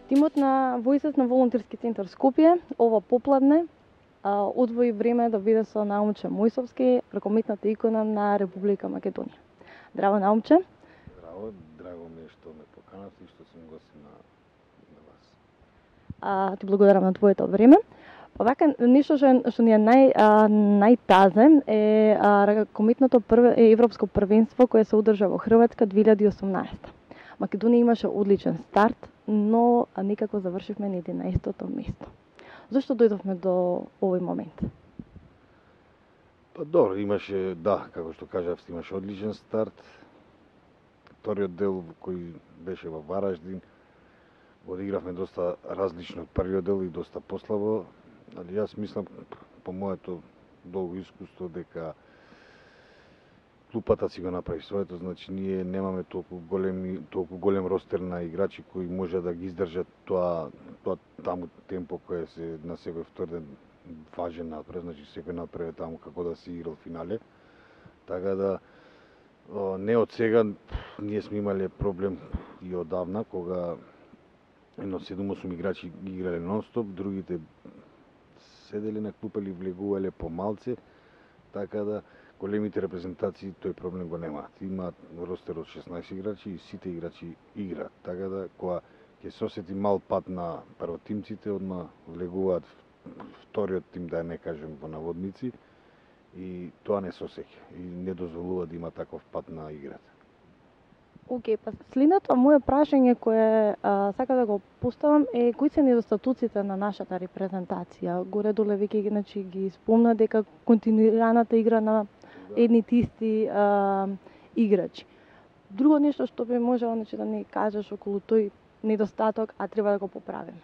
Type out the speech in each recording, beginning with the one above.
Тимот на Војсец на волонтерски центар Скопје ова попладне одвои време да биде со Наумче Мојсовски, ракометната икона на Република Македонија. Здраво, Наумче. Здраво, драго ми е што ме поканавте и што сум гостин на вас. Ти благодарам на твоето време. Па вака, нешто што ни е најтазе е ракометното европско првенство кое се одржа во Хрватска 2018. Македонија имаше одличен старт, но некако завршивме на 11-то место. Зошто дојдовме до овој момент? Па добро, имаше, како што кажавте, имаше одличен старт. Вториот дел кој беше во Вараждин, одигравме доста различно од првиот дел и доста послабо, али јас мислам по моето долго искуство дека клупата си го направи своето, значи ние немаме толку голем ростер на играчи кои може да ги издржат тоа таму темпо кое се на секој втор ден важен напред, значи секој напред таму како да се играл финале. Така да не од сега, ние сме имале проблем и одавна кога едно 7-8 играчи ги играле нон-стоп, другите седеле на клупа или влегувале помалце, така да големите репрезентации тој проблем го немаат. Имаат ростер од 16 играчи и сите играчи играат. Така да кога ќе се осети мал пат на првотимците, одма влегуваат вториот тим, да не кажем во наводници, и тоа не се осеќа и не дозволува да има таков пат на играта. Океј, па следното моје прашање кое сака да го поставам е кои се недостатоците на нашата репрезентација. Горе-доле веќе ги спомна дека континуираната игра на едните исти играчи. Друго нешто што би можело да не кажеш околу тој недостаток, а треба да го поправиме?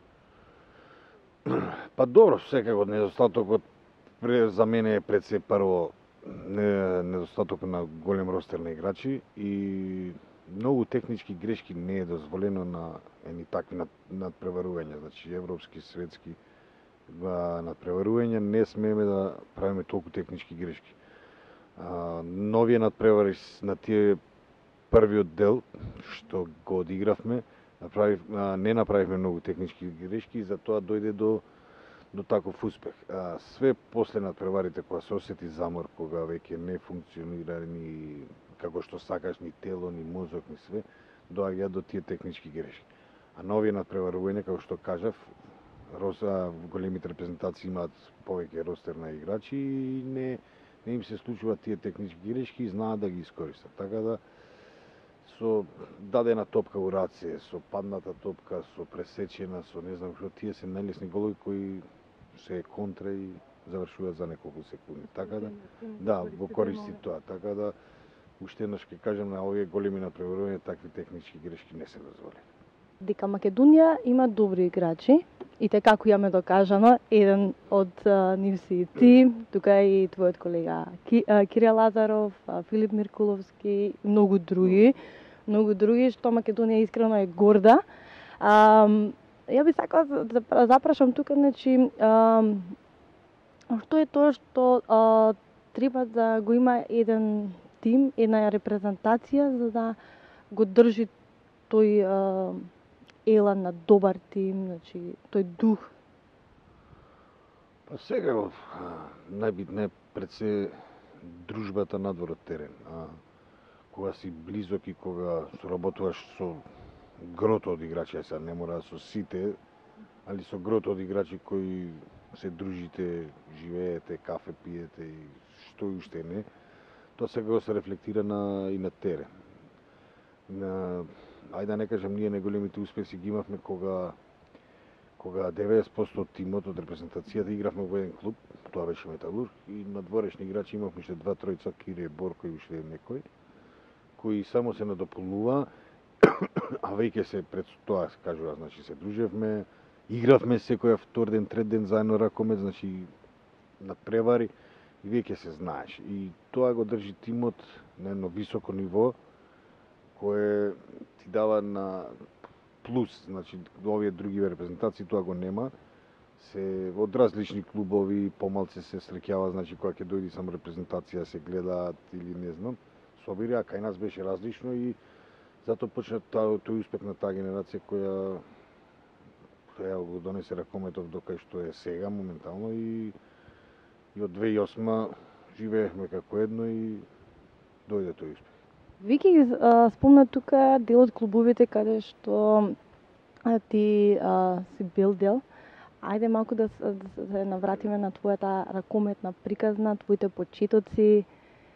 Па добро, секако недостатокот за мене е пред се прво недостаток на голем ростер на играчи и многу технички грешки не е дозволено на едни такви надпреварувања, значи европски, светски надпреварувања, не смееме да правиме толку технички грешки. Новија надпревари на тие првиот дел што го одигравме, не направивме многу технички грешки и затоа дојде до таков успех. Све после надпреварите кога се осети замор, кога веќе не функционира ни како што сакаш, ни тело, ни мозок, ни све, доаѓа до тие технички грешки. А новија надпреварување, како што кажав, големите репрезентации имаат повеќе ростер на играчи и не им се случуваат тие технички грешки и знаат да ги искористат. Така да со дадена топка у раце, со падната топка, со пресечена, со не знам што, тие се најлесни голови кои се контра и завршуваат за неколку секунди. Така да, го користи тоа. Така да, уште еднаш ќе кажам, на овие големи надпреварувања такви технички грешки не се дозволени. Дека Македонија има добри играчи, и како ја ме докажано, еден од нив си ти, тука и твојот колега Кире Лазаров, Филип Миркуловски, многу други, што Македонија искрено е горда. Ја би сакала да запрашам тука, значи, што е тоа што треба да го има еден тим, една репрезентација за да го држи тој елан на добар тим, значи тој дух? Па сега најбитно е пред се дружбата надвор од терен. Кога си близок и кога соработуваш со грото од играчи, сега не мора со сите, али со грото од играчи кои се дружите, живеете, кафе пиете и што и уште не, тоа сега го се рефлектира и на терен. Ајде да не кажам, ние најголемите успеси ги имавме кога 90% од тимот од репрезентацијата игравме во еден клуб, тоа беше Металург, и надворешни играчи имавме уште 2-3, Кире, Борко и уште некој, кои само се надополнуваа, а веќе се пред тоа, кажува, значи се дружевме, игравме секоја втор ден, трет ден заедно ракомет, значи надпревари, и веќе се знаеш. И тоа го држи тимот на едно високо ниво, кое ти дава на плюс, значи овие други репрезентации тоа го нема, се од различни клубови, помалце се среќава, значи кога ќе дојде само репрезентација се гледаат или не знам, собира, а кај нас беше различно и затоа почна тој успех на таа генерација која Ја го донесе ракометов до кај што е сега моментално и од 2008 живеевме како едно и дојде тој успех. Вики спомна тука дел од клубовите каде што ти си бил дел. Ајде малку да се навратиме на твојата ракометна приказна, твоите почетоци,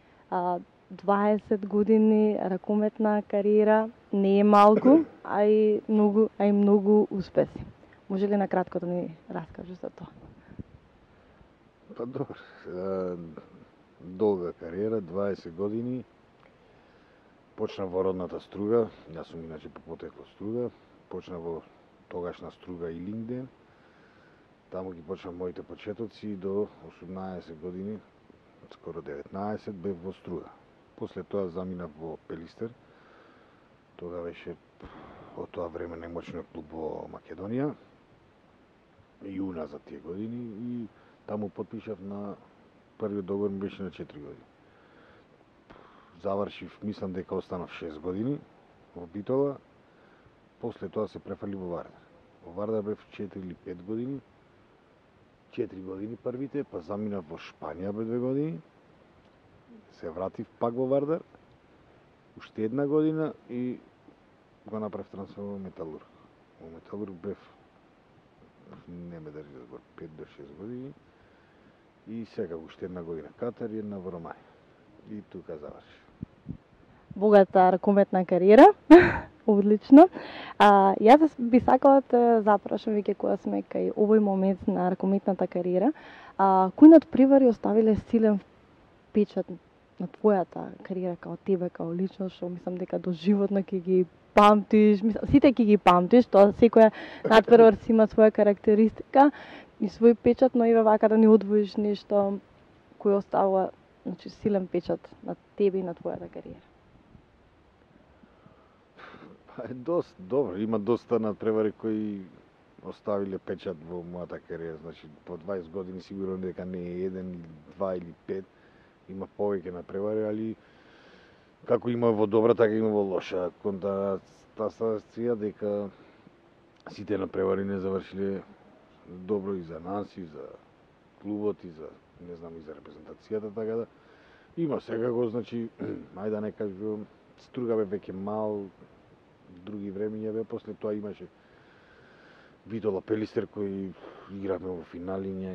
20 години ракометна кариера, не е малку, а и многу успеси. Може ли накратко да ни раскажеш за тоа? Па добро, долга кариера, 20 години. Почна во родната Струга, јас сум иначе по потекло Струга, почна во тогашна Струга и Лингден. Таму ги почна моите почетоци до 18 години, скоро 19 бев во Струга. После тоа заминав во Пелистер. Тога беше од тоа време најмоćниот клуб во Македонија. И уназад тие години и таму потпишав на првиот договор ми беше на 4 години. Завршив, мислам дека останав 6 години во Битола. После тоа се префали во Вардар. Во Вардар бев 4 или 5 години. 4 години првите, па заминав во Шпанија бе 2 години. Се вратив пак во Вардар. Уште една година и го направив трансфер во Металург. Во Металург бев, не ме држи да збор, 5 до 6 години. И сега уште една година Катар и една во Ромања. И тука завршив. Богата ракометна кариера. Одлично. Јас би сакала да запрашам веќе кога сме кај овој момент на ракометната кариера, кои надпревари оставиле силен печат на твојата кариера као тебе, као личност, што мислам дека доживотно ќе ги памтиш, сите ќе ги памтиш, тоа секоја надпревар си има своја карактеристика и свој печат, но еве вака да ни одвоиш нешто кој оставува, значи, силен печат на тебе и на твојата кариера. Доста добро, има доста надпревари кои оставиле печат во мојата кариера, значи по 20 години сигурно дека не е еден, два или пет, има повеќе надпревари, али како има во добра, така има во лоша констатација дека сите надпревари не завршиле добро и за нас, и за клубот, и за, не знам, и за репрезентацијата, така да има секако, значи, ајде да не кажувам, Струга бе веќе мал, други времења бе, после тоа имаше Битола Пелистер кои игравме во финалиња,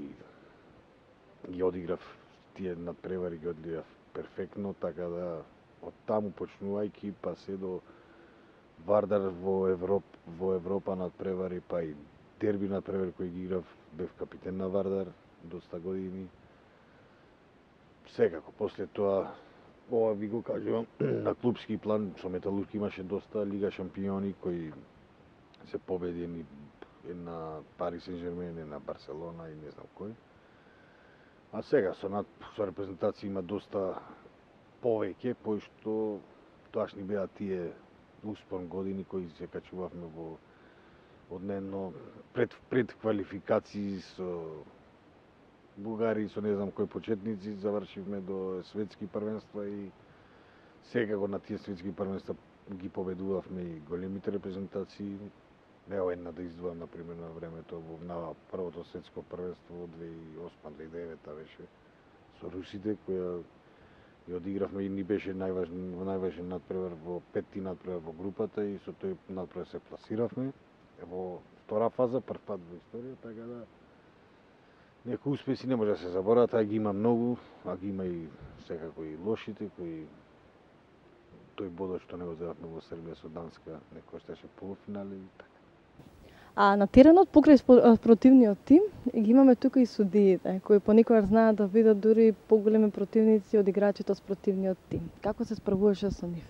ги одиграв тие надпревари, ги одиграв перфектно, така да од таму почнувајќи па се до Вардар во Европа надпревари, па и дерби надпревари кои ги играв, бев капитен на Вардар доста години. Секако, после тоа, ова ви го кажувам, на клубски план со Металург имаше доста Лига шампиони кои се победени на Пари Сен-Жермен, на Барселона и не знам кој. А сега со репрезентација има доста повеќе, пошто тоашни беа тие успон години кои се качувавме во однено пред квалификации со Бугари, со не знам кои почетници, завршивме до светски првенства и секако на тие светски првенства ги победувавме и големите репрезентации. Ево една да издвојам, например, на времето на првото светско првенство во 2008-2009 беше со русите, која ја одигравме и ни беше најважен надпревар во петти надпревар во групата и со тој надпревар се пласиравме во втора фаза, прв пат во историја, така да некои успеси не може да се заборават, а ги има многу, а ги има и секако и лошите, кои тој бодот што не го земавме во Србија со Данска, не кошташе полуфинале и така. А на теренот покрај спротивниот тим ги имаме тука и судиите, кои понекогаш знаат да бидат дури поголеми противници од играчите од спротивниот тим. Како се справуваше со нив?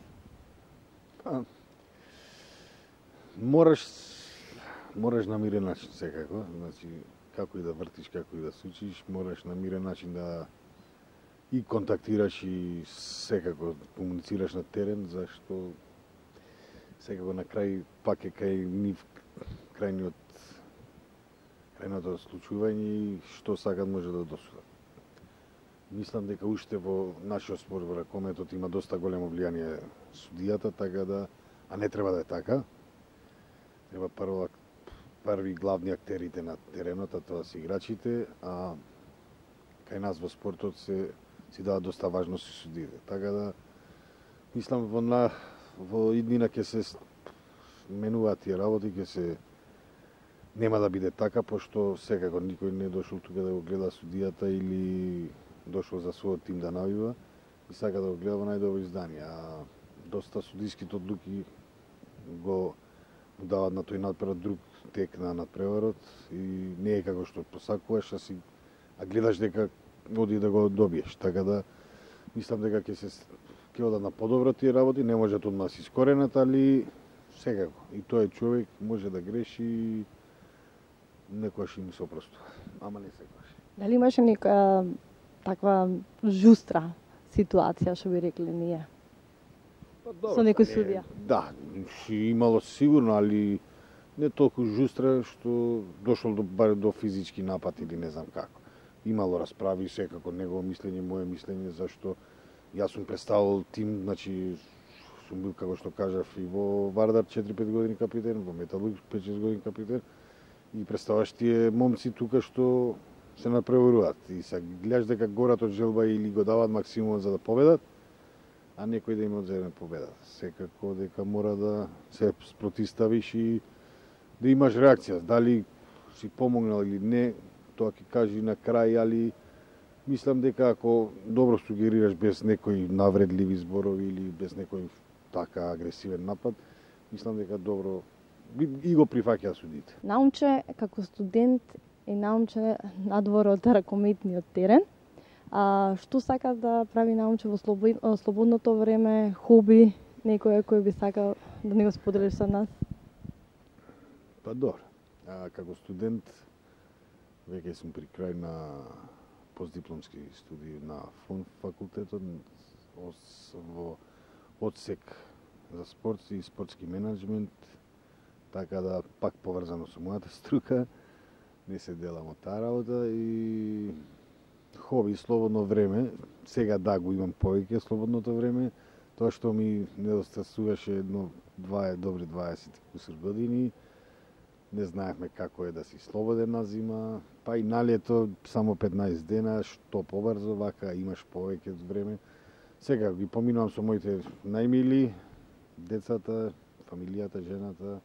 Мораш на мирен начин секако, значи како и да вртиш, како и да сучиш, мораш на мирен начин да и контактираш и секако комуницираш на терен, зашто секако на крај пак е кај нив крајното случување и што сакат може да досудат. Мислам дека уште во нашиот спорт во ракометот има доста големо влијание судијата, така да, а не треба да е така. Треба прво први главни актерите на теренот, а тоа се играчите, а кај нас во спортот си дава доста важност и судите. Така да мислам во иднина ќе се менуваат тие работи, ќе се нема да биде така, пошто секако никој не дошол тука да го гледа судијата или дошол за својот тим да навива и сака да го гледа во најдобро издание. А доста судиските одлуки го дават на тој надпревар друг тек на надпреварот и не е како што посакуваш, а гледаш дека оди да го добиеш. Така да мислам дека ќе одат на подобро тие работи, не можат одма да се искоренат, али секако и тој човек може да греши, некојаш им се опростува, ама не секојаш. Дали имаше нека таква жустра ситуација, што би рекле ние? Со некој судија? Да, имало сигурно, али не толку жустра што дошол до физички напад или не знам како. Имало расправи, секако негово мислење, моје мислење, зашто јас сум представил тим, значи сум бил, како што кажав, и во Вардар 4-5 години капитен, во Металург 5-6 години капитен, и представаш тие момци тука што се напреваруваат. И се гледаш дека горат од желба или го даваат максимум за да победат, а некој да им одземе победата. Секако дека мора да се спротиставиш и да имаш реакција. Дали си помогнал или не, тоа ќе кажи на крај, али мислам дека ако добро сугерираш без некои навредливи зборови или без некој така агресивен напад, мислам дека добро и го прифаќа судите. Наумче како студент и наумче надвор од ракометниот терен. Што сака да прави наумче во слободното време, хоби, некој кој би сакал да не го споделиш со нас? Па добро. Како студент веќе сум при крај на постдипломски студии на факултетот во одсек за спорт и спортски менеджмент, така да пак поврзано со мојата струка, не се делам од таа работа и хоби, слободно време, сега да го имам повеќе слободното време, тоа што ми недостасуваше добри 20 кусур години, не знаевме како е да си слободен на зима, па и на лето само 15 дена, што побрзо, вака имаш повеќе време. Сега ги поминувам со моите најмили, децата, фамилијата, жената,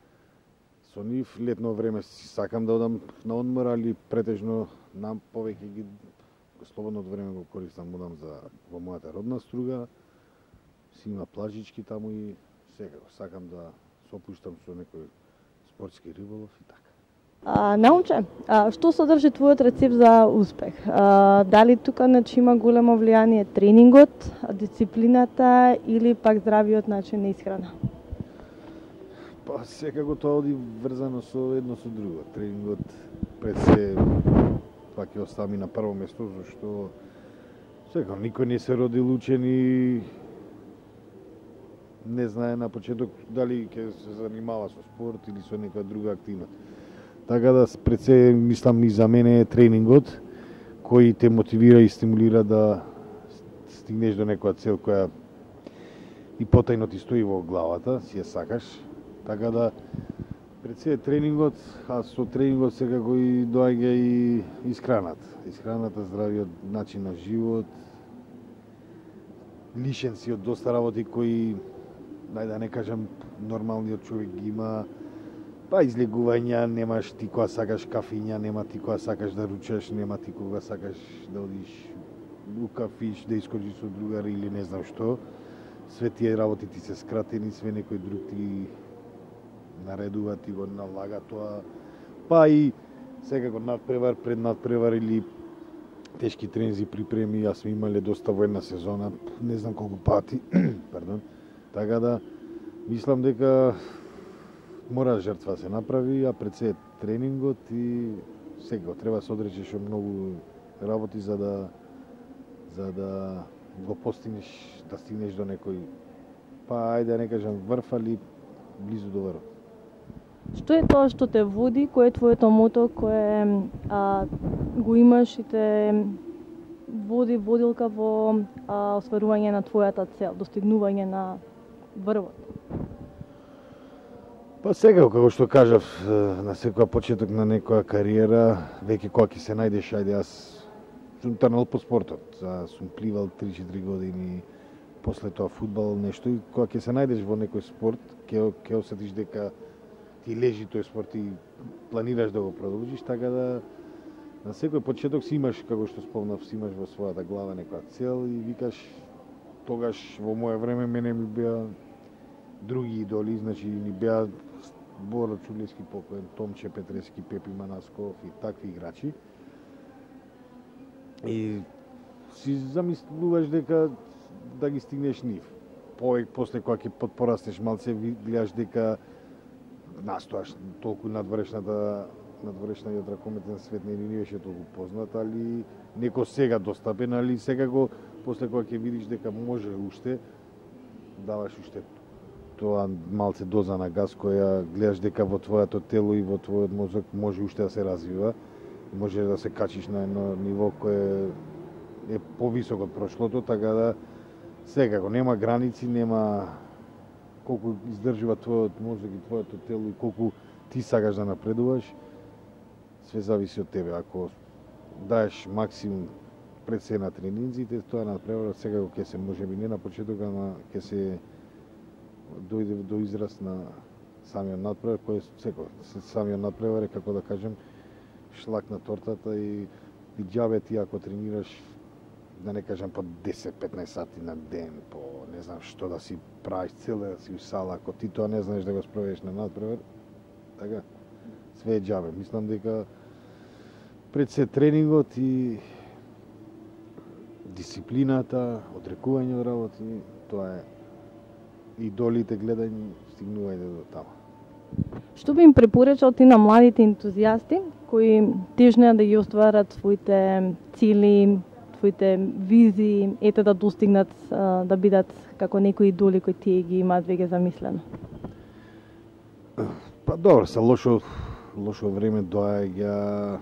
со нив. Летно време си сакам да одам на одмор, али претежно нам повеќе ги слободното време го користам, одам во мојата родна струга, си има плажички таму и секако сакам да се опуштам со некој спортски риболов и така. Наумче, што содржи твојот рецепт за успех? Дали тука има големо влијание тренингот, дисциплината или пак здравиот начин на исхрана? Па секако тоа оди врзано со едно со друго. Тренингот пред се пак ќе остави на прво место, зашто секако никој не се родил учен и не знае на почеток дали ќе се занимава со спорт или со нека друга активност. Така да пред се мислам и за мене е тренингот кој те мотивира и стимулира да стигнеш до некоја цел која и потајно ти стои во главата, си ја сакаш. Така да пред се е тренингот, а со тренингот секако и доаѓа и исхраната. Исхраната, здравиот начин на живот, лишен си од доста работи кои, да не кажам, нормалниот човек ги има. Па излегувања, немаш ти кога сакаш кафиња, нема ти кога сакаш да ручаш, нема ти кога сакаш да одиш у кафиш, да искочиш со другари или не знам што. Све тие работи ти се скратени, све некој друг ти наредува, ти го налага тоа. Па и секако надпревар, пред надпревар или тешки трензи, припреми, јас сме имале доста во една сезона, не знам колку пати, пардон. Така да мислам дека мора жртва се направи, а пред се тренингот и сега треба се одречеш од многу работи за да го постигнеш, да стигнеш до некој, па ајде да не кажам врв, али близу до врв. Што е тоа што те води, кој е твоето мото, кое го имаш и те водилка во осварување на твојата цел, достигнување на врвот? Па сега, како што кажав, на секоја почеток на некоја кариера, веќе кога ќе се најдеш, ајде, јас сум трнал по спортот, сум пливал 3-4 години, после тоа фудбал, нешто, и кога ќе се најдеш во некој спорт, ќе осетиш дека ти лежи тој спорт и планираш да го продолжиш, така да на секој почеток си имаш, како што спомнав, си имаш во својата глава некоја цел и викаш, тогаш во моје време мене ми беа други идоли, значи ни беа Боро Чулевски покоен, Томче Петрески, Пепи Манасков и такви играчи. И си замислуваш дека да ги стигнеш нив. После кога ќе подпорастеш малце, гледаш дека настојаш толку надворешниот ракометен свет не ни беше толку познат, али неко сега достапен, али секако после кога ќе видиш дека може уште, даваш уште тоа малце доза на газ која гледаш дека во твоето тело и во твојот мозок може уште да се развива, може да се качиш на едно ниво кое е повисоко од прошлото, така да секако нема граници, нема колку издржува твојот мозок и твоето тело и колку ти сакаш да напредуваш, све зависи од тебе. Ако даеш максимум пред се на тренинзите, тоа надпреварот секако ќе се можеби не на почеток, ама ќе се дојде до израз на самиот надпревар, кој самиот надпревар е, како да кажем, шлак на тортата и џабе ти ако тренираш, да не кажам по 10-15 сати на ден, по не знам што да си правиш, целе да си у сала, ако ти тоа не знаеш да го спроведеш на надпревар, така, све е џабе. Мислам дека пред се тренингот и дисциплината, одрекување од работи, тоа е идолите гледање, стигнување до тама. Што би им препорачал ти на младите ентузијасти кои тежнеа да ги остварат своите цели, своите визии, ете да достигнат, да бидат како некои идоли кои тие ги имаат веќе замислено? Па добро, са лошо време доаѓа.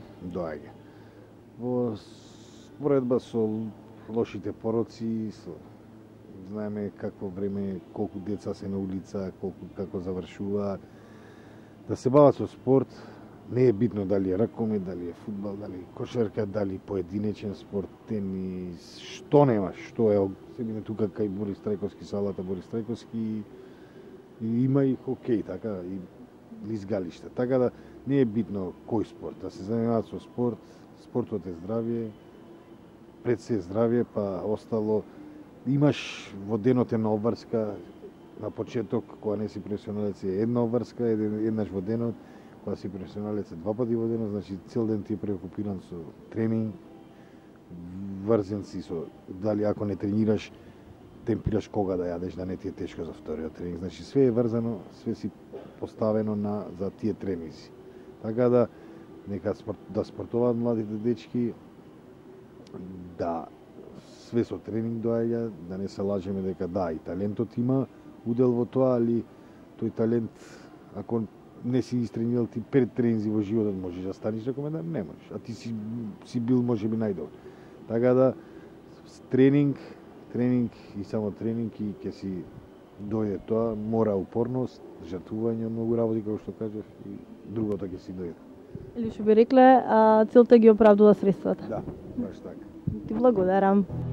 Во споредба со лошите пороци, знаеме какво време, колку деца се на улица, како завршуваат. Да се бават со спорт, не е битно дали е ракомет, дали е фудбал, дали кошарка, дали поединечен спорт, тенис, што нема, што е, седиме тука кај Борис Трајковски, салата Борис Трајковски, и има и хокеј, така, и лизгалиште. Така да не е битно кој спорт, да се занимаваат со спорт, спортот е здравје, пред се здравје, па остало имаш во денот една обврска на почеток, кога не си професионалец е една обврска, еднаш во денот, кога си професионалец е 2 пати во денот, значи цел ден ти е преокупиран со тренинг, врзен си со, дали ако не тренираш, темпираш кога да јадеш, да не ти е тешко за вториот тренинг. Значи све е врзано, све си поставено за тие тренинзи. Така да, нека да спортуваат младите дечки, да све со тренинг доаѓа, да не се лажеме дека да, и талентот има удел во тоа, али тој талент, ако не си истренирал ти 5 тренинзи во животот, можеш да станеш рекомендар? Не можеш, а ти си бил можеби најдобар. Така да, тренинг и само тренинг и ќе си дојде тоа, мора упорност, жртвување многу работи, како што кажав, и другото ќе си дојде. Или што би рекле, целта ги оправдува средствата. Да, баш така. Ти благодарам.